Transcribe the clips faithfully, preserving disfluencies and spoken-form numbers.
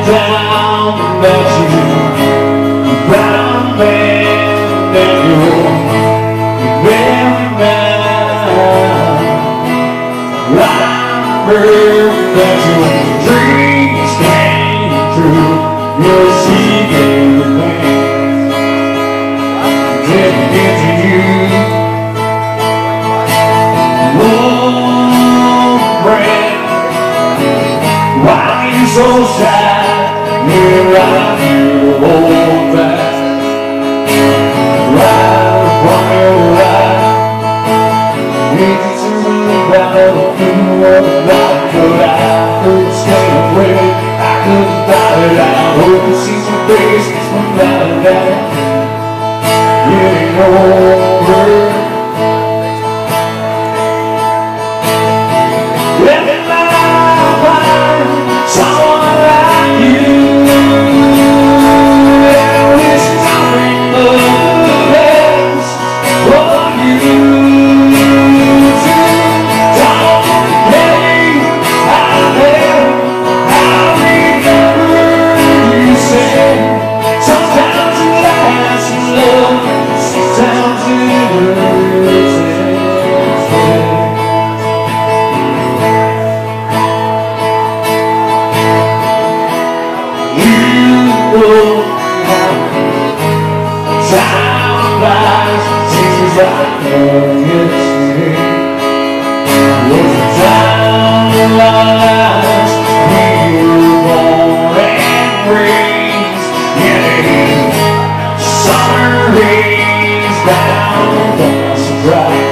down that you found me and you're very mad. Remember that your dreams came true. You're seeking the pain. Didn't get to you. Oh, friend, why are you so sad? Here I feel hold fast, right upon your eye. Need you to move out of the world, not but I could stay away. I couldn't fight it out. Hope you see some faces from now and then. Getting over. Let me find someone like you. Time flies, seems like eternity. Was the time lies when you were born and raised in a summer haze down the surprise.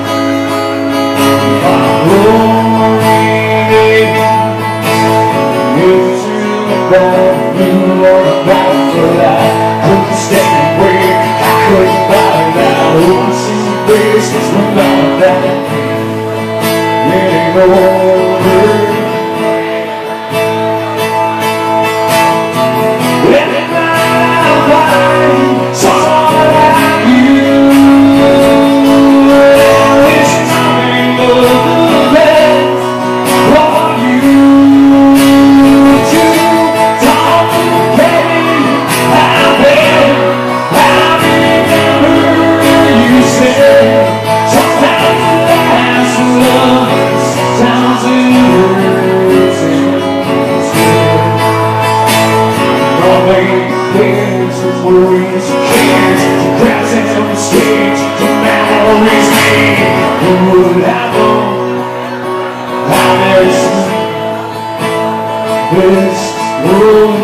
My glory days, if to the ball, you are about to lie. Couldn't stay away, I couldn't buy it out. Oh, see your faces from now and then. Getting over. Let me find someone like you. It's coming of the best for you to talk to me. I've been, I remember you said sometimes it lasts love, sometimes it hurts instead. Don't make cares of worries and cares, the crowds and the stage, the memories made. Who would have known how there's this world?